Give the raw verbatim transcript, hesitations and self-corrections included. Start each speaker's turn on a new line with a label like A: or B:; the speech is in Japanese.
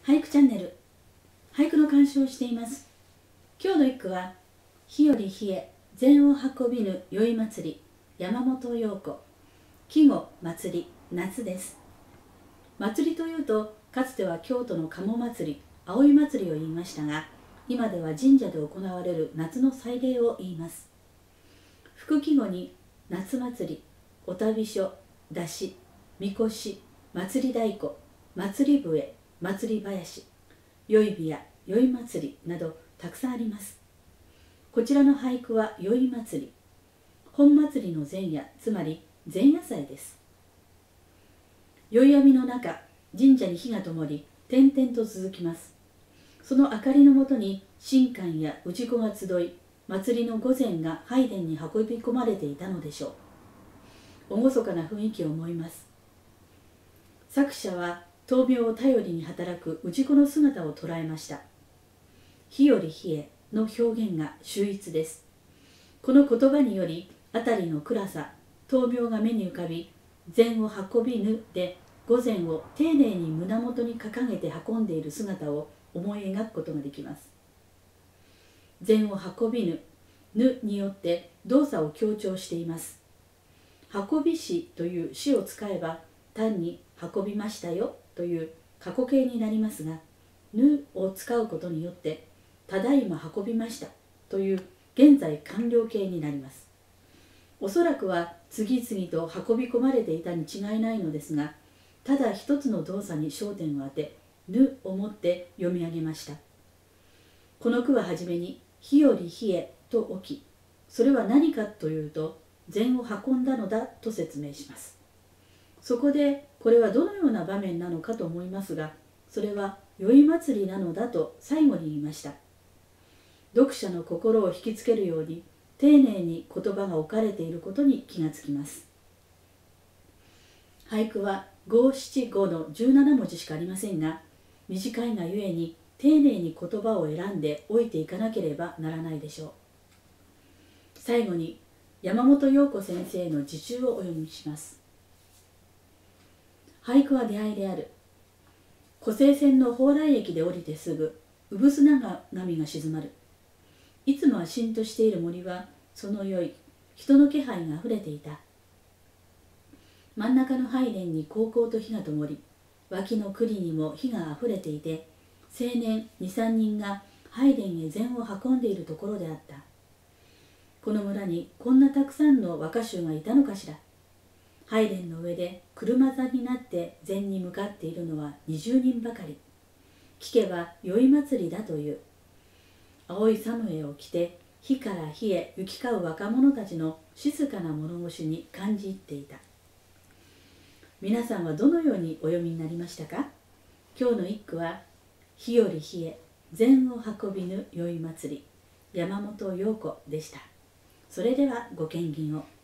A: 俳句チャンネル、俳句の鑑賞をしています。今日の一句は、日より日へ禅を運びぬ宵祭り、山本陽子。季語、祭り、夏です。祭りというと、かつては京都の鴨祭り、葵祭りを言いましたが、今では神社で行われる夏の祭礼を言います。副季語に、夏祭り、お旅所、山車、みこし、祭り太鼓、祭り笛、祭り囃子、宵日や宵祭りなどたくさんあります。こちらの俳句は宵祭り。本祭りの前夜、つまり前夜祭です。宵闇の中、神社に火が灯り、点々と続きます。その明かりのもとに神官や氏子が集い、祭りの御前が拝殿に運び込まれていたのでしょう。厳かな雰囲気を思います。作者は灯明を頼りに働く氏子の姿を捉えました。日より日への表現が秀逸です。この言葉により、辺りの暗さ、灯明が目に浮かび、禅を運びぬで御前を丁寧に胸元に掲げて運んでいる姿を思い描くことができます。禅を運びぬ、ぬによって動作を強調しています。運びしというしを使えば、単に運びましたよという過去形になりますが、ぬを使うことによって、ただいま運びましたという現在完了形になります。おそらくは次々と運び込まれていたに違いないのですが、ただ一つの動作に焦点を当て、ぬをもって読み上げました。この句ははじめに、日より日へと置き、それは何かというと、禅を運んだのだと説明します。そこで、これはどのような場面なのかと思いますが、それは宵祭りなのだと最後に言いました。読者の心を引きつけるように、丁寧に言葉が置かれていることに気がつきます。俳句は五七五のじゅうなな文字しかありませんが、短いがゆえに丁寧に言葉を選んでおいていかなければならないでしょう。最後に山本陽子先生の自注をお読みします。俳句は出会いである。湖西線の蓬莱駅で降りてすぐ、うぶすな波が静まる。いつもはしんとしている森は、その夜、人の気配があふれていた。真ん中の拝殿にこうこうと火が灯り、脇の栗にも火があふれていて、青年二三人が拝殿へ禅を運んでいるところであった。この村にこんなたくさんの若衆がいたのかしら。拝殿の上で車座になって禅に向かっているのは二十人ばかり。聞けば宵祭りだという。青いサムエを着て火から火へ行き交う若者たちの静かな物腰に感じ入っていた。皆さんはどのようにお読みになりましたか？今日の一句は、日より日へ禅を運びぬ宵祭り、山本陽子でした。それではご検品を。